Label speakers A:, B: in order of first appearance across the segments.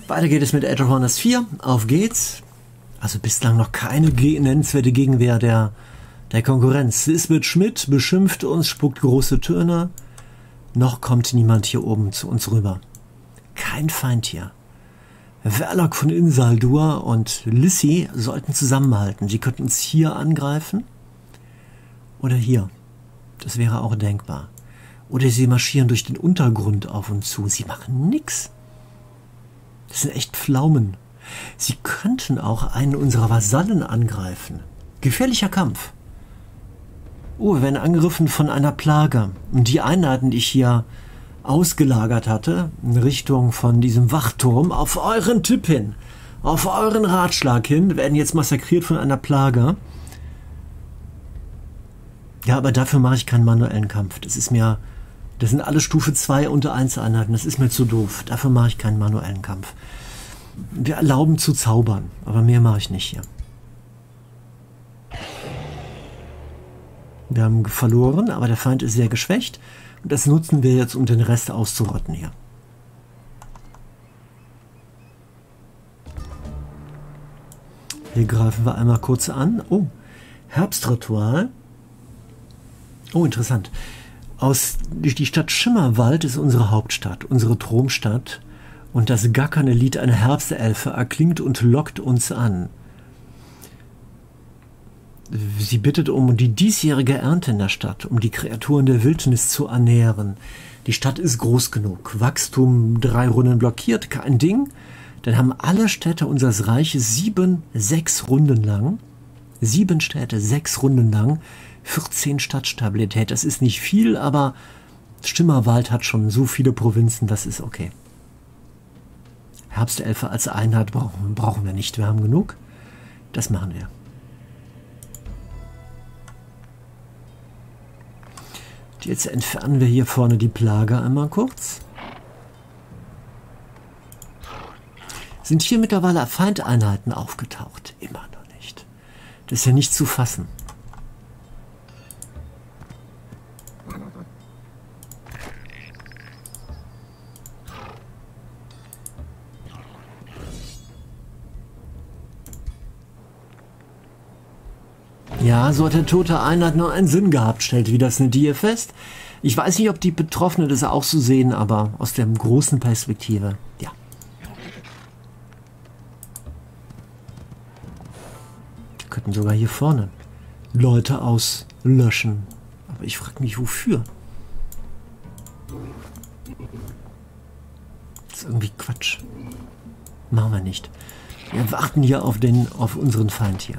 A: Weiter geht es mit Age of Wonders 4. Auf geht's. Also bislang noch keine nennenswerte Gegenwehr der Konkurrenz. Lisbeth Schmidt beschimpft uns, spuckt große Töne. Noch kommt niemand hier oben zu uns rüber. Kein Feind hier. Verloc von Insaldur und Lissy sollten zusammenhalten. Sie könnten uns hier angreifen. Oder hier. Das wäre auch denkbar. Oder sie marschieren durch den Untergrund auf uns zu. Sie machen nichts. Das sind echt Pflaumen. Sie könnten auch einen unserer Vasallen angreifen. Gefährlicher Kampf. Oh, wir werden angegriffen von einer Plage. Und die Einheiten, die ich hier ausgelagert hatte, in Richtung von diesem Wachturm, auf euren Tipp hin, auf euren Ratschlag hin, werden jetzt massakriert von einer Plage. Ja, aber dafür mache ich keinen manuellen Kampf. Das sind alle Stufe 2 unter 1 Einheiten. Das ist mir zu doof. Dafür mache ich keinen manuellen Kampf. Wir erlauben zu zaubern, aber mehr mache ich nicht hier. Wir haben verloren, aber der Feind ist sehr geschwächt. Und das nutzen wir jetzt, um den Rest auszurotten hier. Hier greifen wir einmal kurz an. Oh, Herbstritual. Oh, interessant. Die Stadt Schimmerwald ist unsere Hauptstadt, unsere Thronstadt. Und das gackernde Lied einer Herbstelfe erklingt und lockt uns an. Sie bittet um die diesjährige Ernte in der Stadt, um die Kreaturen der Wildnis zu ernähren. Die Stadt ist groß genug. Wachstum 3 Runden blockiert, kein Ding. Dann haben alle Städte unseres Reiches 6 Runden lang. 7 Städte, 6 Runden lang. 14 Stadtstabilität. Das ist nicht viel, aber Schimmerwald hat schon so viele Provinzen, das ist okay. Herbstelfe als Einheit brauchen wir nicht. Wir haben genug. Das machen wir. Jetzt entfernen wir hier vorne die Plage einmal kurz. Sind hier mittlerweile Feindeinheiten aufgetaucht? Immer noch nicht. Das ist ja nicht zu fassen. Ja, so hat der tote Einheit nur einen Sinn gehabt, stellt wieder Snedir fest. Ich weiß nicht, ob die Betroffenen das auch so sehen, aber aus der großen Perspektive, ja. Die könnten sogar hier vorne Leute auslöschen. Aber ich frage mich, wofür? Das ist irgendwie Quatsch. Machen wir nicht. Wir warten hier auf unseren Feind hier.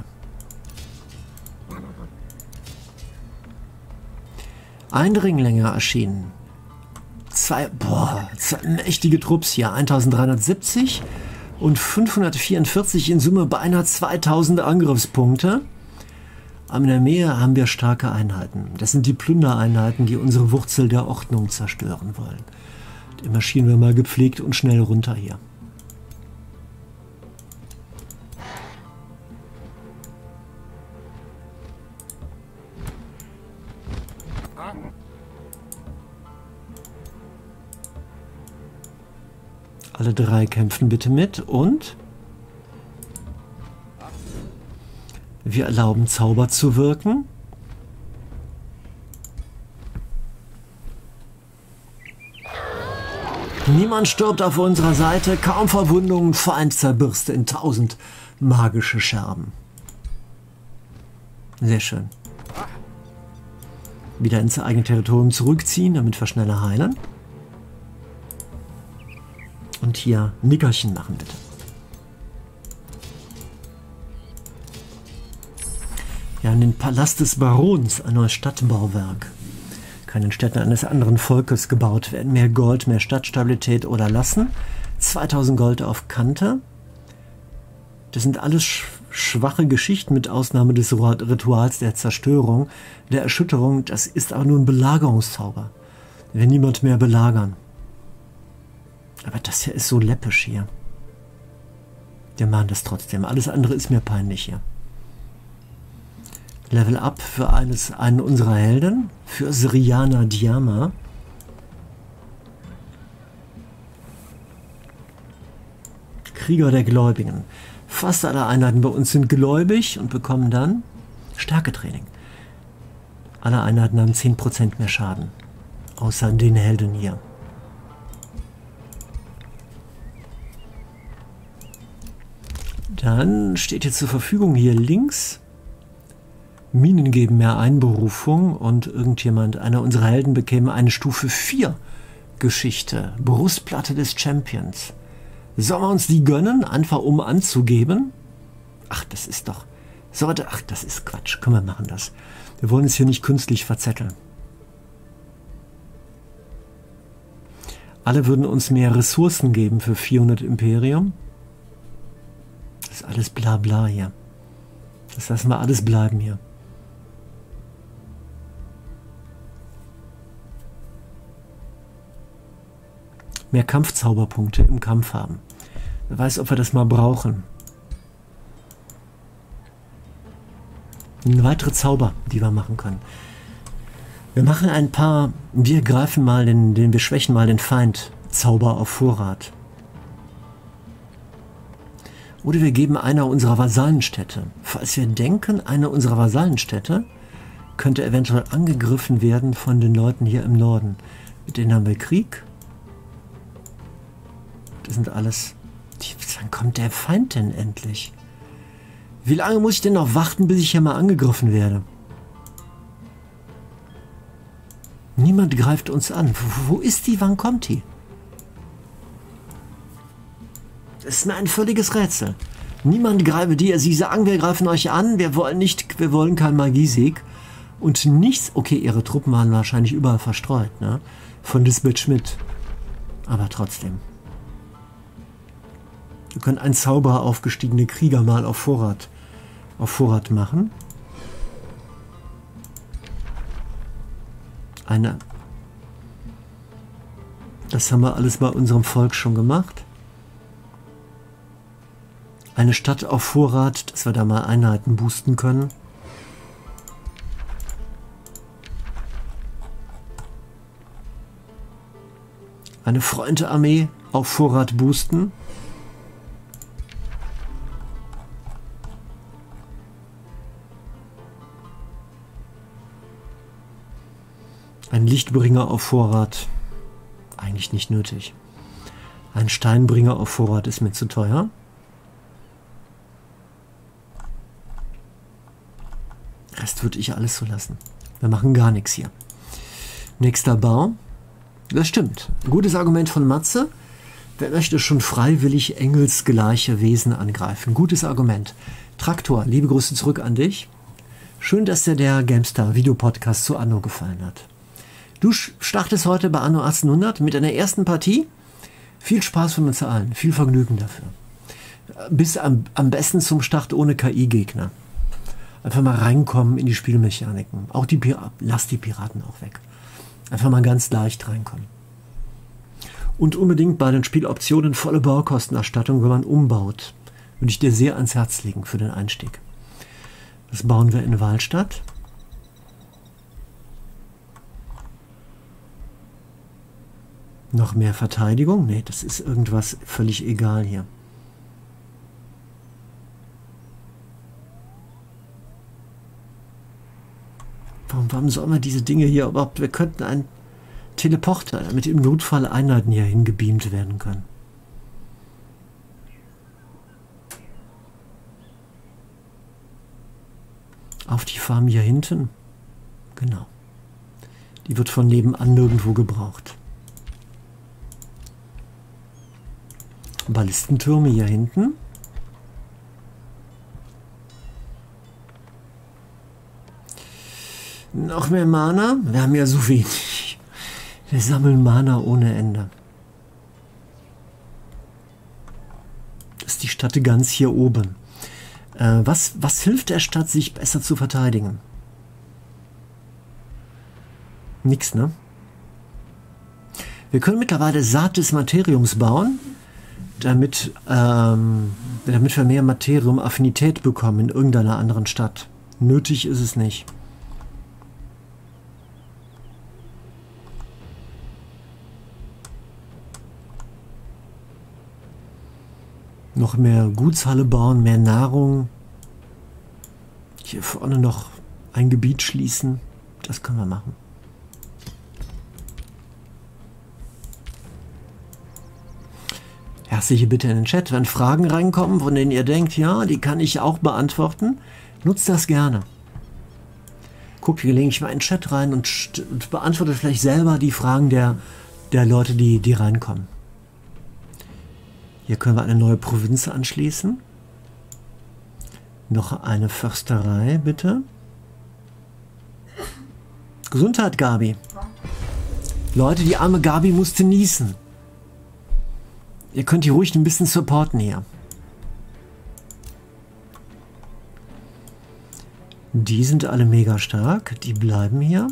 A: Ein Ringlänger erschienen. Zwei mächtige Trupps hier. 1370 und 544 in Summe, beinahe 2000 Angriffspunkte. Aber in der Nähe haben wir starke Einheiten. Das sind die Plündereinheiten, die unsere Wurzel der Ordnung zerstören wollen. Die marschieren wir mal gepflegt und schnell runter hier. Alle 3 kämpfen bitte mit und wir erlauben Zauber zu wirken. Niemand stirbt auf unserer Seite, kaum Verwundungen, Feind zerbürste in 1000 magische Scherben. Sehr schön. Wieder ins eigene Territorium zurückziehen, damit wir schneller heilen. Und hier Nickerchen machen, bitte. Ja, in den Palast des Barons, ein neues Stadtbauwerk. Kann in Städten eines anderen Volkes gebaut werden. Mehr Gold, mehr Stadtstabilität oder lassen. 2000 Gold auf Kante. Das sind alles schwache Geschichten, mit Ausnahme des Rituals der Zerstörung, der Erschütterung. Das ist aber nur ein Belagerungszauber. Wir werden niemand mehr belagern. Aber das hier ist so läppisch hier. Wir machen das trotzdem. Alles andere ist mir peinlich hier. Level Up für einen unserer Helden. Für Siriana Diama. Krieger der Gläubigen. Fast alle Einheiten bei uns sind gläubig und bekommen dann Stärketraining. Alle Einheiten haben 10% mehr Schaden. Außer den Helden hier. Dann steht jetzt zur Verfügung hier links. Minen geben mehr Einberufung und irgendjemand, einer unserer Helden, bekäme eine Stufe 4 Geschichte. Brustplatte des Champions. Sollen wir uns die gönnen, einfach um anzugeben? Ach, das ist doch... Ach, das ist Quatsch. Komm, wir machen das. Wir wollen es hier nicht künstlich verzetteln. Alle würden uns mehr Ressourcen geben für 400 Imperium. Das ist alles Blabla hier. Das lassen wir alles bleiben hier. Mehr Kampfzauberpunkte im Kampf haben. Wer weiß, ob wir das mal brauchen. Weitere Zauber, die wir machen können. Wir machen ein paar, wir greifen mal wir schwächen mal den Feind Zauber auf Vorrat. Oder wir geben einer unserer Vasallenstädte. Falls wir denken, eine unserer Vasallenstädte könnte eventuell angegriffen werden von den Leuten hier im Norden. Mit denen haben wir Krieg. Das sind alles... Wann kommt der Feind denn endlich? Wie lange muss ich denn noch warten, bis ich hier mal angegriffen werde? Niemand greift uns an. Wo ist die? Wann kommt die? Das ist mir ein völliges Rätsel. Niemand greife die. Sie sagen, wir greifen euch an. Wir wollen keinen Magiesieg. Und nichts... Okay, ihre Truppen waren wahrscheinlich überall verstreut, ne? Von Lisbeth Schmidt. Aber trotzdem. Wir können einen Zauberer aufgestiegene Krieger mal auf Vorrat machen. Das haben wir alles bei unserem Volk schon gemacht. Eine Stadt auf Vorrat, dass wir da mal Einheiten boosten können. Eine Freunde-Armee auf Vorrat boosten. Ein Lichtbringer auf Vorrat. Eigentlich nicht nötig. Ein Steinbringer auf Vorrat ist mir zu teuer. Rest würde ich alles so lassen. Wir machen gar nichts hier. Nächster Bau. Das stimmt. Gutes Argument von Matze. Wer möchte schon freiwillig engelsgleiche Wesen angreifen? Gutes Argument. Traktor, liebe Grüße zurück an dich. Schön, dass dir der GameStar Videopodcast zu Anno gefallen hat. Du startest heute bei Anno 1800 mit einer ersten Partie. Viel Spaß von uns allen. Viel Vergnügen dafür. Bis am besten zum Start ohne KI-Gegner. Einfach mal reinkommen in die Spielmechaniken. Auch lass die Piraten auch weg. Einfach mal ganz leicht reinkommen. Und unbedingt bei den Spieloptionen volle Baukostenerstattung, wenn man umbaut. Würde ich dir sehr ans Herz legen für den Einstieg. Das bauen wir in Wahlstatt. Noch mehr Verteidigung? Nee, das ist irgendwas völlig egal hier. Warum sollen wir diese Dinge hier überhaupt... Wir könnten einen Teleporter, damit im Notfall Einheiten hier hingebeamt werden können. Auf die Farm hier hinten. Genau. Die wird von nebenan nirgendwo gebraucht. Ballistentürme hier hinten. Noch mehr Mana? Wir haben ja so wenig. Wir sammeln Mana ohne Ende. Das ist die Stadt ganz hier oben. Was hilft der Stadt, sich besser zu verteidigen? Nix, ne? Wir können mittlerweile Saat des Materiums bauen, damit wir mehr Materium-Affinität bekommen in irgendeiner anderen Stadt. Nötig ist es nicht. Noch mehr Gutshalle bauen, mehr Nahrung. Hier vorne noch ein Gebiet schließen. Das können wir machen. Herzliche Bitte in den Chat, wenn Fragen reinkommen, von denen ihr denkt, ja, die kann ich auch beantworten, nutzt das gerne. Guckt gelegentlich mal in den Chat rein und beantwortet vielleicht selber die Fragen der Leute, die reinkommen. Hier können wir eine neue Provinz anschließen. Noch eine Försterei, bitte. Gesundheit, Gabi. Leute, die arme Gabi musste niesen. Ihr könnt die ruhig ein bisschen supporten hier. Die sind alle mega stark. Die bleiben hier.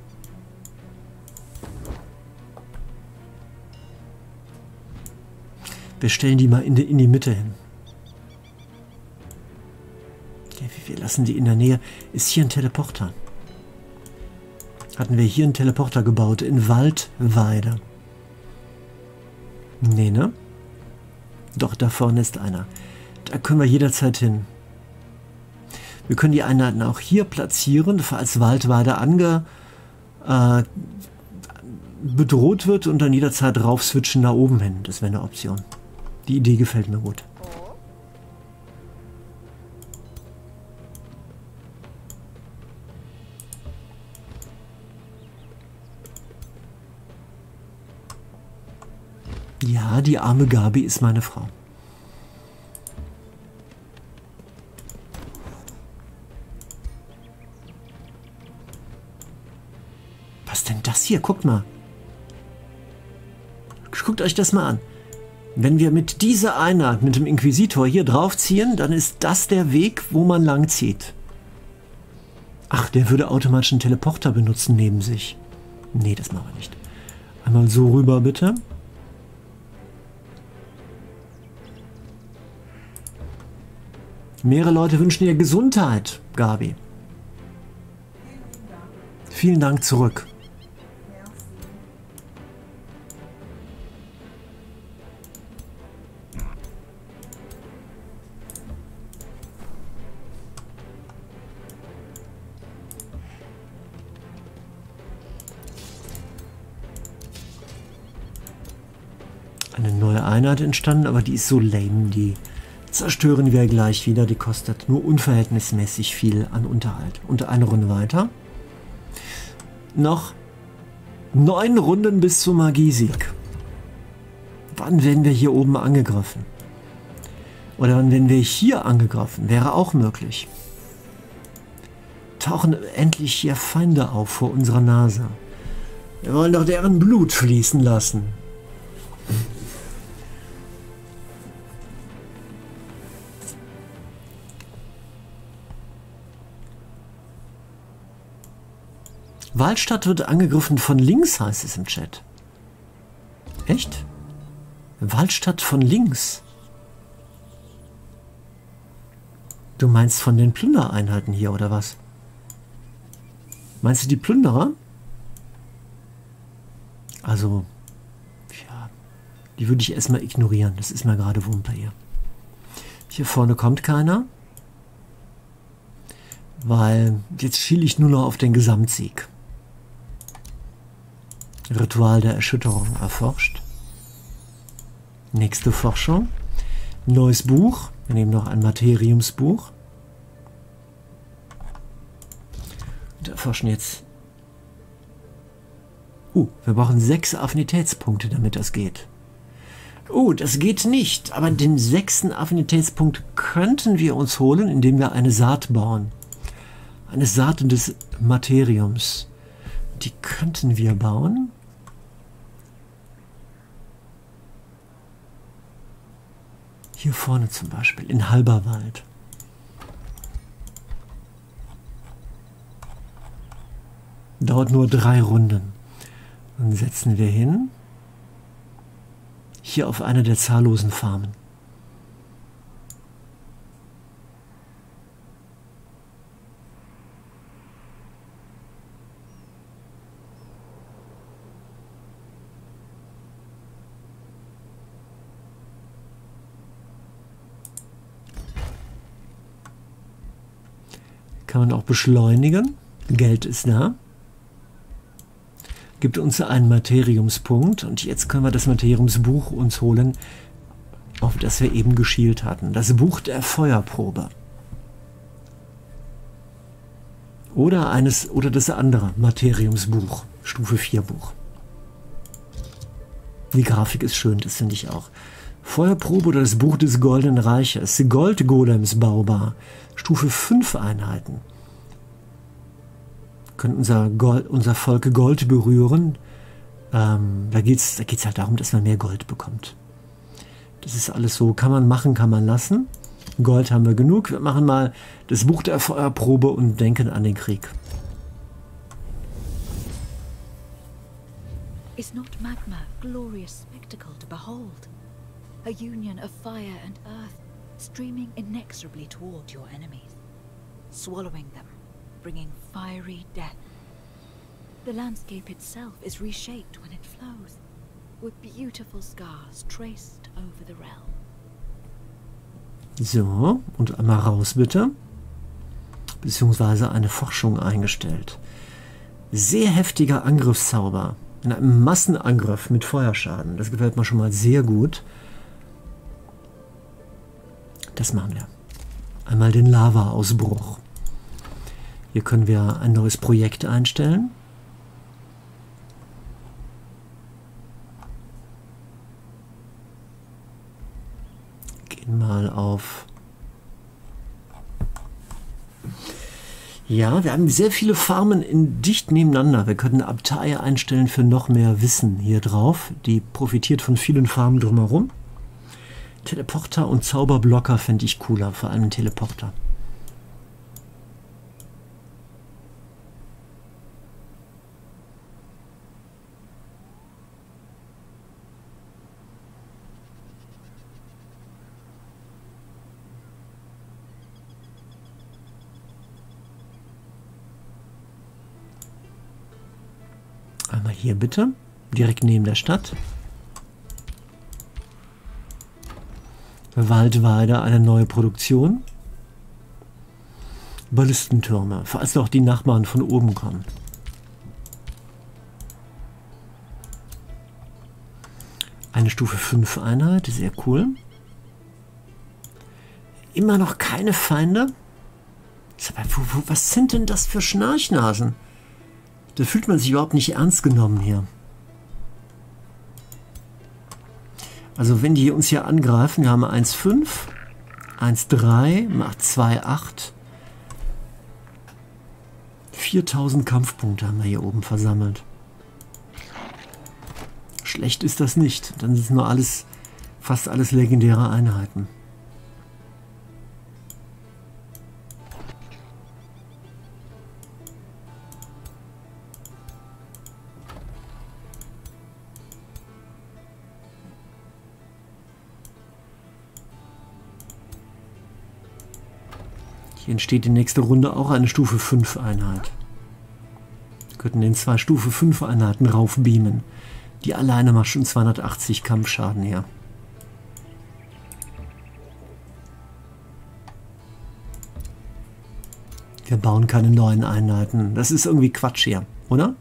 A: Wir stellen die mal in die Mitte hin. Wir lassen die in der Nähe. Ist hier ein Teleporter? Hatten wir hier einen Teleporter gebaut in Waldweide? Nee, ne? Doch, da vorne ist einer. Da können wir jederzeit hin. Wir können die Einheiten auch hier platzieren, falls Waldweide bedroht wird und dann jederzeit rauf switchen nach oben hin. Das wäre eine Option. Die Idee gefällt mir gut. Ja, die arme Gabi ist meine Frau. Was denn das hier? Guckt mal. Guckt euch das mal an. Wenn wir mit dieser Einheit, mit dem Inquisitor hier draufziehen, dann ist das der Weg, wo man lang zieht. Ach, der würde automatisch einen Teleporter benutzen neben sich. Nee, das machen wir nicht. Einmal so rüber, bitte. Mehrere Leute wünschen dir Gesundheit, Gabi. Vielen Dank zurück. Eine neue Einheit entstanden, aber die ist so lame, die zerstören wir gleich wieder. Die kostet nur unverhältnismäßig viel an Unterhalt. Und eine Runde weiter. Noch 9 Runden bis zum Magiesieg. Wann werden wir hier oben angegriffen? Oder wann werden wir hier angegriffen? Wäre auch möglich. Tauchen endlich hier Feinde auf vor unserer Nase. Wir wollen doch deren Blut fließen lassen. Waldstadt wird angegriffen von links, heißt es im Chat. Echt? Waldstadt von links? Du meinst von den Plündereinheiten hier, oder was? Meinst du die Plünderer? Also, ja, die würde ich erstmal ignorieren. Das ist mir gerade Wumpe hier. Hier vorne kommt keiner. Weil jetzt schiele ich nur noch auf den Gesamtsieg. Ritual der Erschütterung erforscht. Nächste Forschung. Neues Buch. Wir nehmen noch ein Materiumsbuch. Und erforschen jetzt. Wir brauchen 6 Affinitätspunkte, damit das geht. Das geht nicht. Aber den 6. Affinitätspunkt könnten wir uns holen, indem wir eine Saat bauen. Eine Saat des Materiums. Die könnten wir bauen. Hier vorne zum Beispiel, in Halberwald. Dauert nur 3 Runden. Dann setzen wir hin. Hier auf eine der zahllosen Farmen. Kann man auch beschleunigen. Geld ist da. Gibt uns einen Materiumspunkt. Und jetzt können wir das Materiumsbuch uns holen, auf das wir eben geschielt hatten. Das Buch der Feuerprobe. Oder das andere Materiumsbuch. Stufe 4 Buch. Die Grafik ist schön, das finde ich auch. Feuerprobe oder das Buch des Goldenen Reiches. Goldgolems baubar. Stufe 5 Einheiten. Können unser Volk Gold berühren. Da geht's halt darum, dass man mehr Gold bekommt. Das ist alles so. Kann man machen, kann man lassen. Gold haben wir genug. Wir machen mal das Buch der Feuerprobe und denken an den Krieg.
B: Is not magma a glorious spectacle to behold? A union of fire and earth, streaming inexorably toward your enemies, swallowing them, bringing fiery death. The landscape itself is reshaped when it flows, with beautiful scars traced over the realm.
A: So, und einmal raus bitte. Beziehungsweise eine Forschung eingestellt. Sehr heftiger Angriffszauber. In einem Massenangriff mit Feuerschaden. Das gefällt mir schon mal sehr gut. Das machen wir. Einmal den Lava-Ausbruch. Hier können wir ein neues Projekt einstellen. Gehen mal auf... Ja, wir haben sehr viele Farmen dicht nebeneinander. Wir können eine Abtei einstellen für noch mehr Wissen hier drauf. Die profitiert von vielen Farmen drumherum. Teleporter und Zauberblocker fände ich cooler, vor allem Teleporter. Einmal hier bitte, direkt neben der Stadt. Waldweide, eine neue Produktion. Ballistentürme, falls auch die Nachbarn von oben kommen. Eine Stufe 5 Einheit, sehr cool. Immer noch keine Feinde? Was sind denn das für Schnarchnasen? Da fühlt man sich überhaupt nicht ernst genommen hier. Also wenn die uns hier angreifen, wir haben 1,5, 1,3, macht 2,8. 4000 Kampfpunkte haben wir hier oben versammelt. Schlecht ist das nicht. Dann sind es nur fast alles legendäre Einheiten. Hier entsteht die nächste Runde auch eine Stufe 5 Einheit. Wir könnten den 2 Stufe 5 Einheiten raufbeamen. Die alleine macht schon 280 Kampfschaden her. Wir bauen keine neuen Einheiten. Das ist irgendwie Quatsch hier, oder?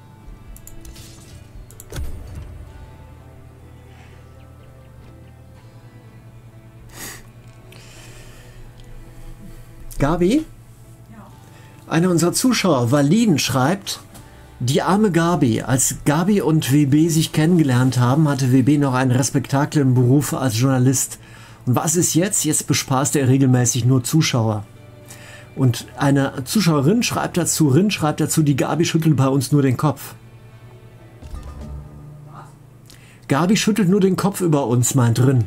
A: Gabi? Ja. Einer unserer Zuschauer, Valin, schreibt, die arme Gabi. Als Gabi und WB sich kennengelernt haben, hatte WB noch einen respektablen Beruf als Journalist. Und was ist jetzt? Jetzt bespaßt er regelmäßig nur Zuschauer. Und eine Zuschauerin schreibt dazu, die Gabi schüttelt bei uns nur den Kopf. Was? Gabi schüttelt nur den Kopf über uns, meint Rin.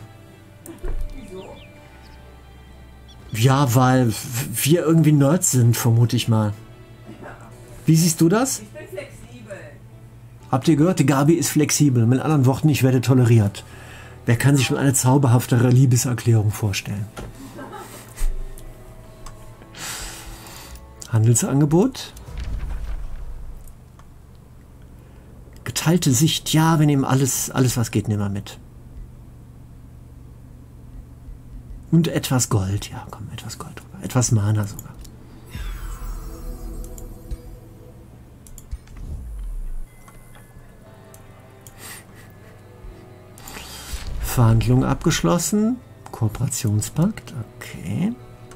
A: Ja, weil wir irgendwie Nerds sind, vermute ich mal. Wie siehst du das?
C: Ich bin flexibel.
A: Habt ihr gehört, die Gabi ist flexibel. Mit anderen Worten, ich werde toleriert. Wer kann sich schon eine zauberhaftere Liebeserklärung vorstellen? Handelsangebot. Geteilte Sicht. Ja, wir nehmen alles was geht, nehmen wir mit. Und etwas Gold. Ja, komm, etwas Gold drüber. Etwas Mana sogar. Verhandlungen abgeschlossen. Kooperationspakt, okay.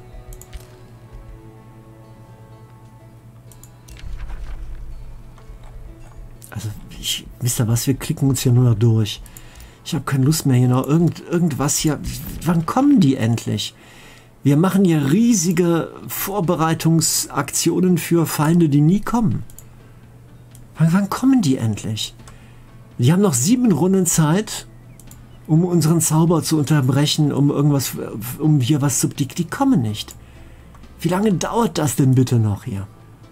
A: Also, wisst ihr was, wir klicken uns hier nur noch durch. Ich habe keine Lust mehr hier noch irgendwas hier. Wann kommen die endlich? Wir machen hier riesige Vorbereitungsaktionen für Feinde, die nie kommen. Wann kommen die endlich? Die haben noch 7 Runden Zeit, um unseren Zauber zu unterbrechen, um hier was zu... Die kommen nicht. Wie lange dauert das denn bitte noch hier?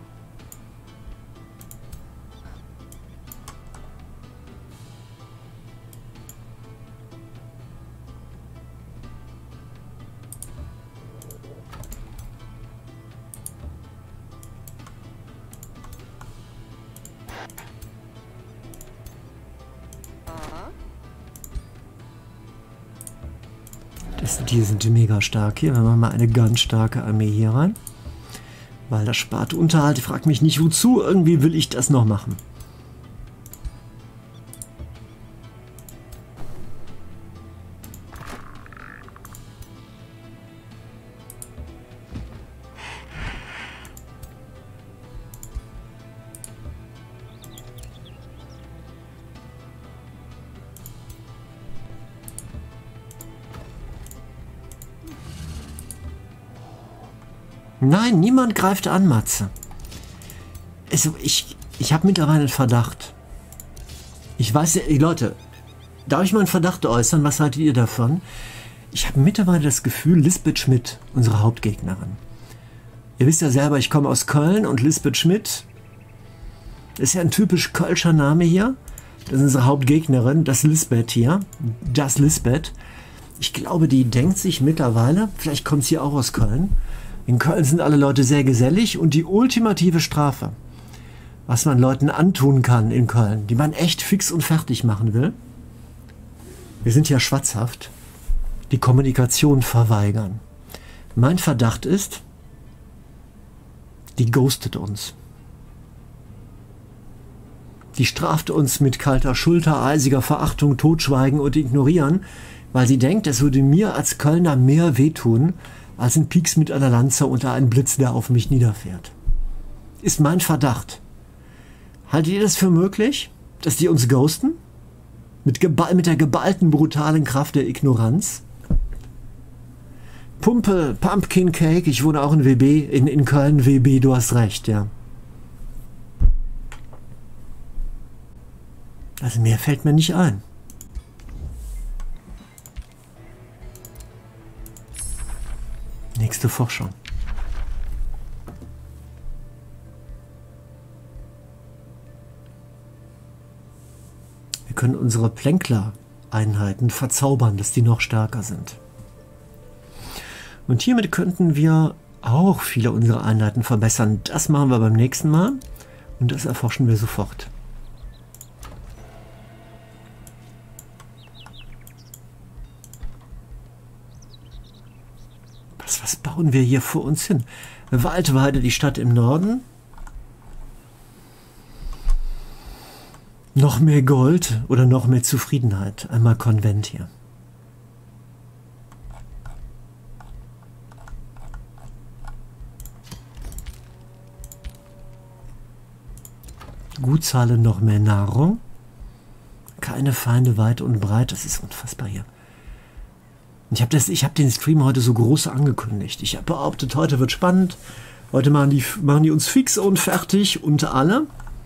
A: Die sind mega stark hier. Wir machen mal eine ganz starke Armee hier rein. Weil das spart Unterhalt. Ich frage mich nicht wozu. Irgendwie will ich das noch machen. Nein, niemand greift an, Matze. Also, ich habe mittlerweile einen Verdacht. Ich weiß ja, Leute, darf ich mal einen Verdacht äußern? Was haltet ihr davon? Ich habe mittlerweile das Gefühl, Lisbeth Schmidt, unsere Hauptgegnerin. Ihr wisst ja selber, ich komme aus Köln und Lisbeth Schmidt ist ja ein typisch kölscher Name hier. Das ist unsere Hauptgegnerin, das Lisbeth hier. Das Lisbeth. Ich glaube, die denkt sich mittlerweile, vielleicht kommt sie auch aus Köln. In Köln sind alle Leute sehr gesellig und die ultimative Strafe, was man Leuten antun kann in Köln, die man echt fix und fertig machen will. Wir sind ja schwatzhaft. Die Kommunikation verweigern. Mein Verdacht ist, die ghostet uns. Die straft uns mit kalter Schulter, eisiger Verachtung, Totschweigen und Ignorieren, weil sie denkt, es würde mir als Kölner mehr wehtun, als ein Pieks mit einer Lanze unter einen Blitz, der auf mich niederfährt. Ist mein Verdacht. Haltet ihr das für möglich, dass die uns ghosten? Mit der geballten, brutalen Kraft der Ignoranz? Pumpe, Pumpkin Cake, ich wohne auch in WB, in Köln, WB, du hast recht, ja. Also mehr fällt mir nicht ein. Nächste Forschung. Wir können unsere Plänkler-Einheiten verzaubern, dass die noch stärker sind. Und hiermit könnten wir auch viele unserer Einheiten verbessern. Das machen wir beim nächsten Mal und das erforschen wir sofort. Was bauen wir hier vor uns hin? Waldweide, die Stadt im Norden. Noch mehr Gold oder noch mehr Zufriedenheit. Einmal Konvent hier. Gutshalle, noch mehr Nahrung. Keine Feinde weit und breit. Das ist unfassbar hier. Ich habe den Stream heute so groß angekündigt. Ich habe behauptet, heute wird spannend. Heute machen die uns fix und fertig und alle.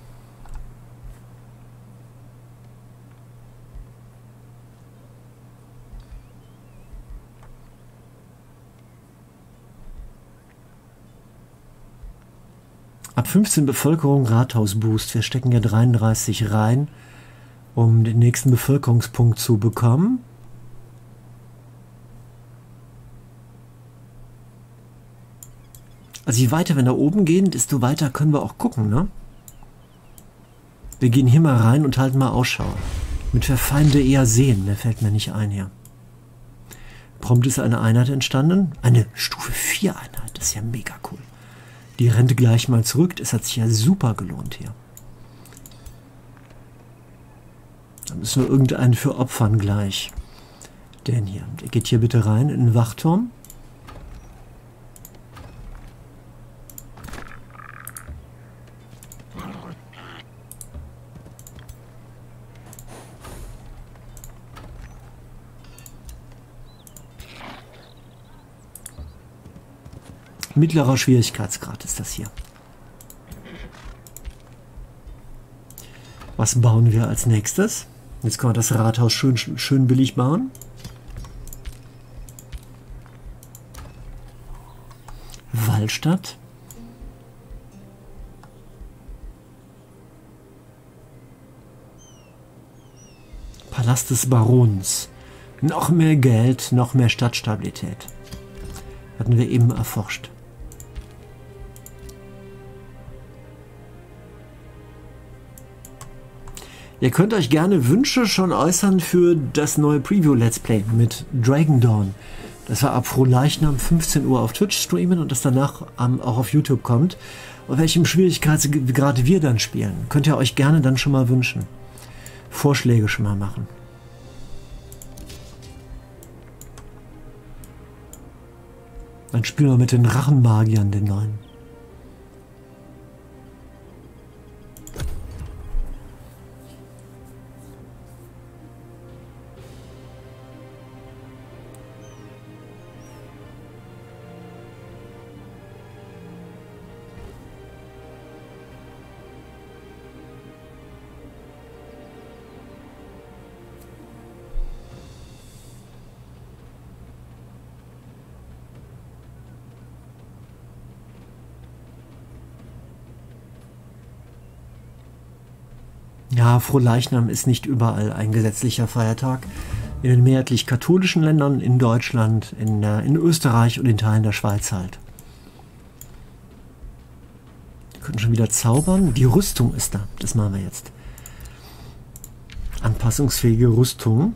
A: Ab 15 Bevölkerung Rathausboost. Wir stecken ja 33 rein, um den nächsten Bevölkerungspunkt zu bekommen. Also je weiter wir nach oben gehen, desto weiter können wir auch gucken, ne? Wir gehen hier mal rein und halten mal Ausschau. Mit wir Feinde eher sehen, der fällt mir nicht ein hier. Prompt ist eine Einheit entstanden. Eine Stufe 4 Einheit, das ist ja mega cool. Die rennt gleich mal zurück, das hat sich ja super gelohnt hier. Da müssen wir irgendeinen für opfern gleich. Den hier. Der geht hier bitte rein in den Wachturm. Mittlerer Schwierigkeitsgrad ist das hier. Was bauen wir als nächstes? Jetzt können wir das Rathaus schön billig bauen. Wallstadt. Palast des Barons. Noch mehr Geld, noch mehr Stadtstabilität. Hatten wir eben erforscht. Ihr könnt euch gerne Wünsche schon äußern für das neue Preview-Let's Play mit Dragon Dawn. Das wir ab Frohleichnam 15 Uhr auf Twitch streamen und das danach auch auf YouTube kommt. Und welchem Schwierigkeitsgrad wir dann spielen, könnt ihr euch gerne dann schon mal wünschen. Vorschläge schon mal machen. Dann spielen wir mit den Rachenmagiern den neuen. Ja, Frohleichnam ist nicht überall ein gesetzlicher Feiertag. In den mehrheitlich katholischen Ländern, in Deutschland, in Österreich und in Teilen der Schweiz halt. Wir können schon wieder zaubern. Die Rüstung ist da. Das machen wir jetzt. Anpassungsfähige Rüstung.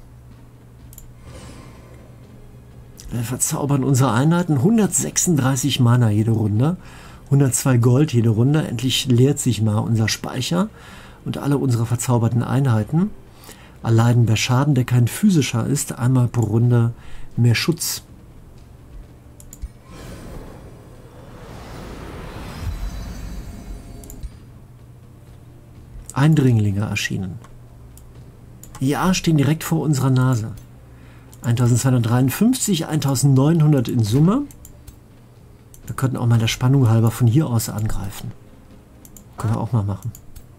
A: Wir verzaubern unsere Einheiten. 136 Mana jede Runde. 102 Gold jede Runde. Endlich leert sich mal unser Speicher. Und alle unsere verzauberten Einheiten erleiden bei Schaden, der kein physischer ist, einmal pro Runde mehr Schutz. Eindringlinge erschienen. Ja, stehen direkt vor unserer Nase. 1253, 1900 in Summe. Wir könnten auch mal der Spannung halber von hier aus angreifen. Können wir auch mal machen.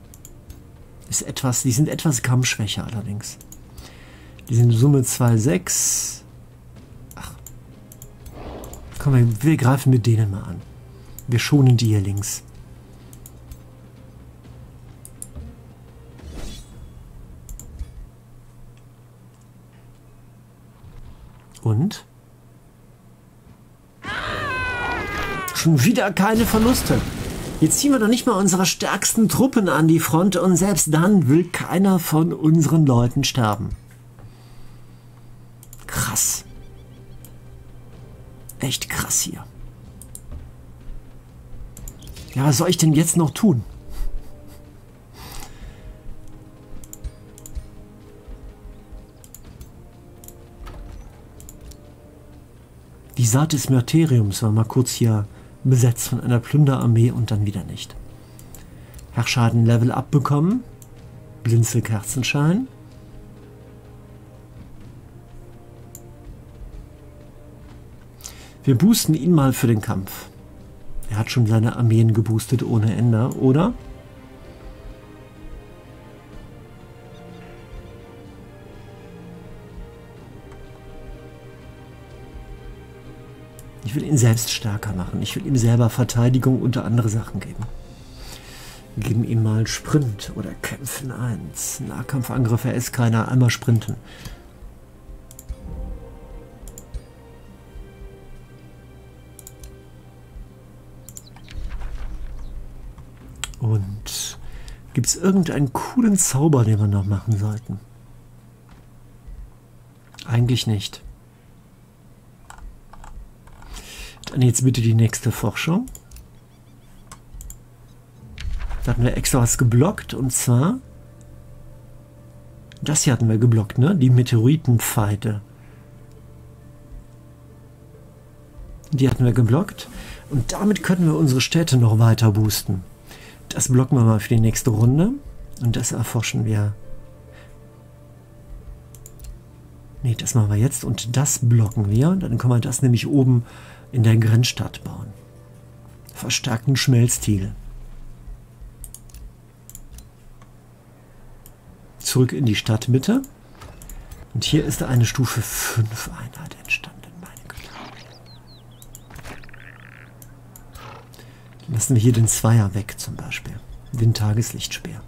A: Die sind etwas kampfschwächer allerdings. Die sind in Summe 2,6. Ach. Komm, wir greifen mit denen mal an. Wir schonen die hier links. Und? Schon wieder keine Verluste. Jetzt ziehen wir doch nicht mal unsere stärksten Truppen an die Front und selbst dann will keiner von unseren Leuten sterben. Krass. Echt krass hier. Ja, was soll ich denn jetzt noch tun? Die Saat des Mysteriums war mal kurz hier besetzt von einer Plünderarmee und dann wieder nicht. Herrschaden Level Up bekommen. Blinzel Kerzenschein. Wir boosten ihn mal für den Kampf. Er hat schon seine Armeen geboostet ohne Ende, oder? Ich will ihn selbst stärker machen. Ich will ihm selber Verteidigung unter andere Sachen geben. Wir geben ihm mal Sprint oder Kämpfen 1. Nahkampfangriff, er ist keiner. Einmal sprinten. Und gibt es irgendeinen coolen Zauber, den wir noch machen sollten? Eigentlich nicht. Dann jetzt bitte die nächste Forschung. Da hatten wir extra was geblockt und zwar das hier hatten wir geblockt, ne? Die Meteoritenpfeile. Die hatten wir geblockt. Und damit können wir unsere Städte noch weiter boosten. Das blocken wir mal für die nächste Runde. Und das erforschen wir. Ne, das machen wir jetzt. Und das blocken wir. Dann können wir das nämlich oben in der Grenzstadt bauen. Verstärkten Schmelztiegel. Zurück in die Stadtmitte. Und hier ist eine Stufe 5 Einheit entstanden. Meine Güte. Lassen wir hier den Zweier weg zum Beispiel. Den Tageslichtspeer.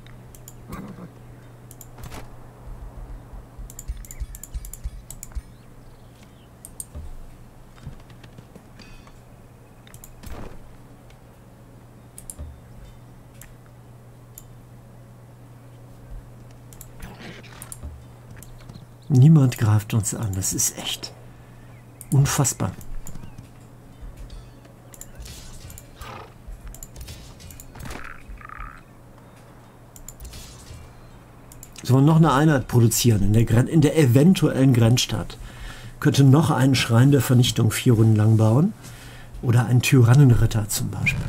A: Niemand greift uns an. Das ist echt unfassbar. Sollen wir noch eine Einheit produzieren in der eventuellen Grenzstadt? Könnte noch einen Schrein der Vernichtung 4 Runden lang bauen. Oder einen Tyrannenritter zum Beispiel.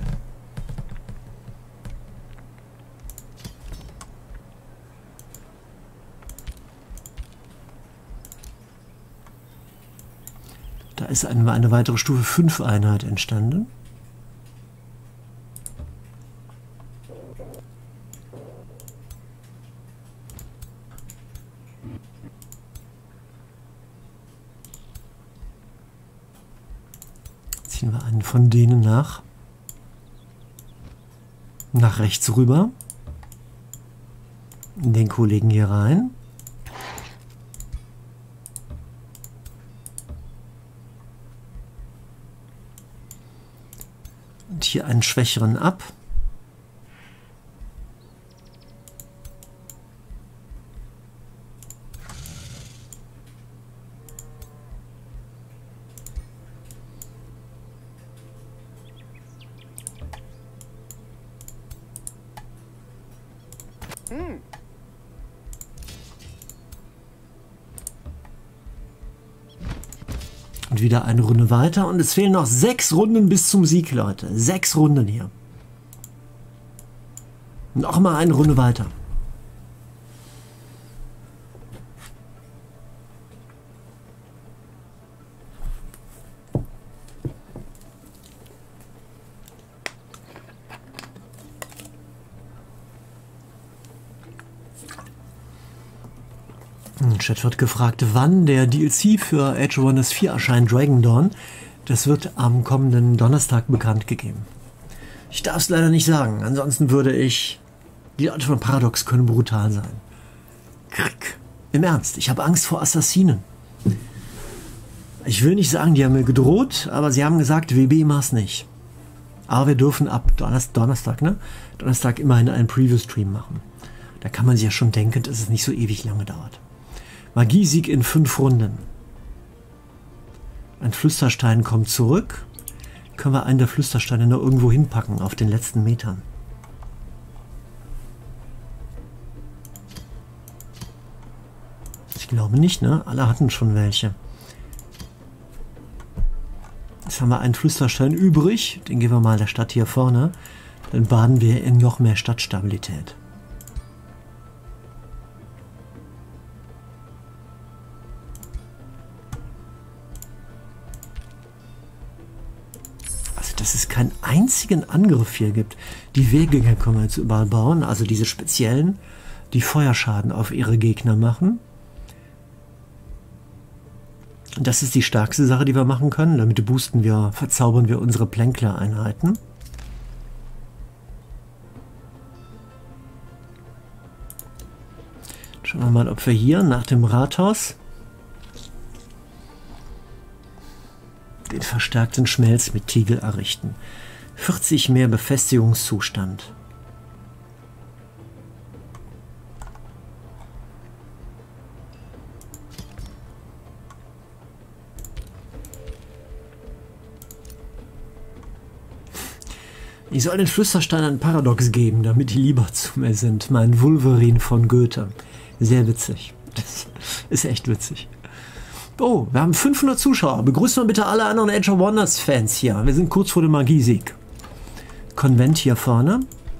A: Da ist eine weitere Stufe 5 Einheit entstanden. Ziehen wir einen von denen nach rechts rüber. Den Kollegen hier rein. Und hier einen schwächeren ab. Und wieder eine Runde weiter. Und es fehlen noch 6 Runden bis zum Sieg, Leute. 6 Runden hier. Noch mal eine Runde weiter. Im Chat wird gefragt, wann der DLC für Age of Wonders 4 erscheint, Dragon Dawn. Das wird am kommenden Donnerstag bekannt gegeben. Ich darf es leider nicht sagen, ansonsten würde ich... Die Leute von Paradox können brutal sein. Krieg. Im Ernst, ich habe Angst vor Assassinen. Ich will nicht sagen, die haben mir gedroht, aber sie haben gesagt, WB mach's nicht. Aber wir dürfen ab Donnerstag, ne? Donnerstag immerhin einen Preview-Stream machen. Da kann man sich ja schon denken, dass es nicht so ewig lange dauert. Magiesieg in 5 Runden. Ein Flüsterstein kommt zurück. Können wir einen der Flüstersteine noch irgendwo hinpacken auf den letzten Metern? Ich glaube nicht, ne? Alle hatten schon welche. Jetzt haben wir einen Flüsterstein übrig. Den geben wir mal der Stadt hier vorne. Dann baden wir in noch mehr Stadtstabilität. Dass es keinen einzigen Angriff hier gibt. Die Wehrgänger können wir jetzt überall bauen, also diese speziellen, die Feuerschaden auf ihre Gegner machen. Und das ist die stärkste Sache, die wir machen können. Damit verzaubern wir unsere Plänkler-Einheiten. Schauen wir mal, ob wir hier nach dem Rathaus den verstärkten Schmelz mit Tiegel errichten. 40 mehr Befestigungszustand. Ich soll den Flüsterstein an Paradox geben, damit die lieber zu mir sind. Mein Wolverine von Goethe. Sehr witzig. Das ist echt witzig. Oh, wir haben 500 Zuschauer. Begrüßen wir bitte alle anderen Age of Wonders Fans hier. Wir sind kurz vor dem Magiesieg. Konvent hier vorne.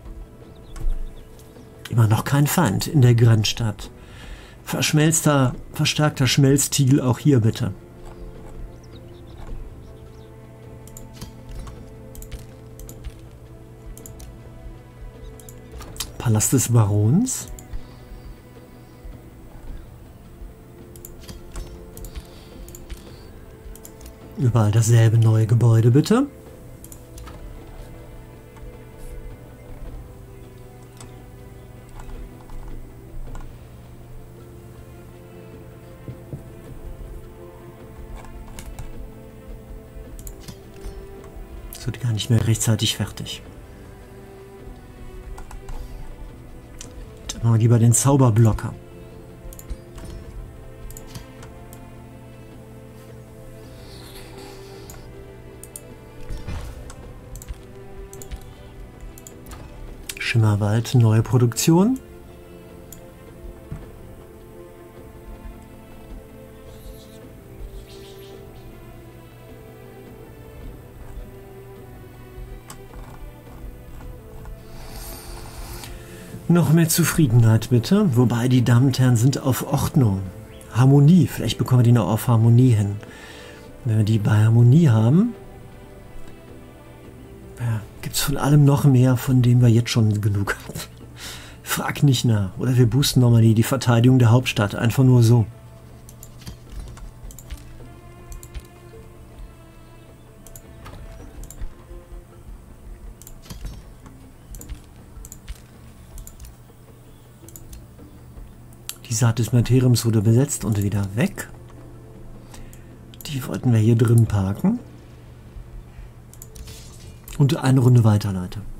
A: Immer noch kein Feind in der Grenzstadt. Verstärkter Schmelztiegel auch hier bitte. Palast des Barons. Überall dasselbe neue Gebäude, bitte. Das wird gar nicht mehr rechtzeitig fertig. Dann machen wir lieber den Zauberblocker. Schimmerwald, neue Produktion. Noch mehr Zufriedenheit bitte. Wobei die Damen und Herren sind auf Ordnung. Harmonie, vielleicht bekommen wir die noch auf Harmonie hin. Wenn wir die bei Harmonie haben, gibt es von allem noch mehr, von dem wir jetzt schon genug haben. Frag nicht nach. Oder wir boosten nochmal die Verteidigung der Hauptstadt. Einfach nur so. Die Saat des Materiums wurde besetzt und wieder weg. Die wollten wir hier drin parken. Und eine Runde weiterleiten.